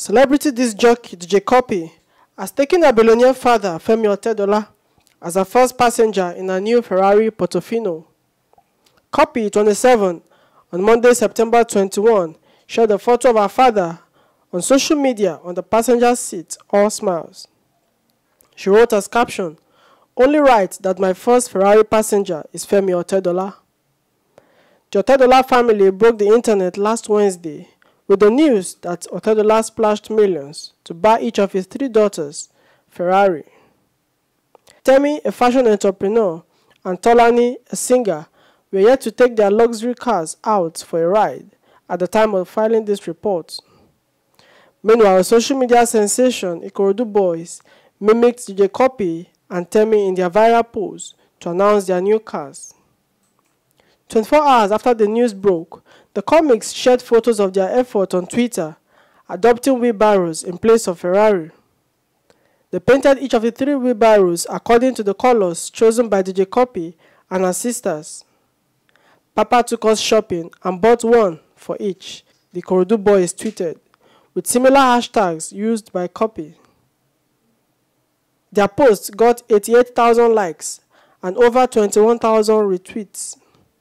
Celebrity disc jockey DJ Cuppy has taken her billionaire father Femi Otedola as her first passenger in a new Ferrari Portofino. Cuppy, 27, on Monday, September 21, shared a photo of her father on social media on the passenger seat, all smiles. She wrote as caption, "Only right that my first Ferrari passenger is Femi Otedola." The Otedola family broke the internet last Wednesday with the news that Otedola splashed millions to buy each of his 3 daughters Ferrari. Femi, a fashion entrepreneur, and Tolani, a singer, were yet to take their luxury cars out for a ride at the time of filing this report. Meanwhile, social media sensation Ikorodu boys mimicked DJ Cuppy and Femi in their viral pose to announce their new cars. 24 hours after the news broke, the comics shared photos of their effort on Twitter, adopting wheelbarrows in place of Ferrari. They painted each of the 3 wheelbarrows according to the colors chosen by DJ Cuppy and her sisters. "Papa took us shopping and bought one for each," the Ikorodu boys tweeted, with similar hashtags used by Cuppy. Their post got 88,000 likes and over 21,000 retweets.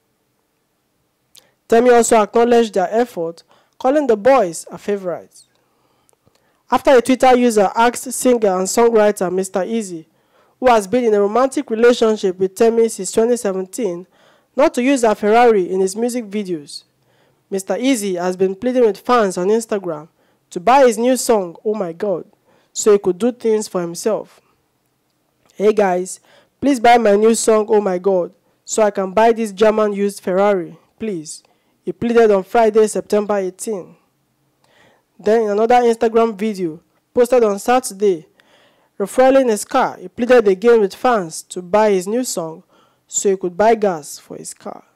Femi also acknowledged their effort, calling the boys her favorites. After a Twitter user asked singer and songwriter Mr. Easy, who has been in a romantic relationship with Femi since 2017, not to use a Ferrari in his music videos, Mr. Easy has been pleading with fans on Instagram to buy his new song, "Oh My God," so he could do things for himself. "Hey guys, please buy my new song, Oh My God, so I can buy this German-used Ferrari, please," he pleaded on Friday, September 18. Then in another Instagram video posted on Saturday, refueling his car, he pleaded again with fans to buy his new song so he could buy gas for his car.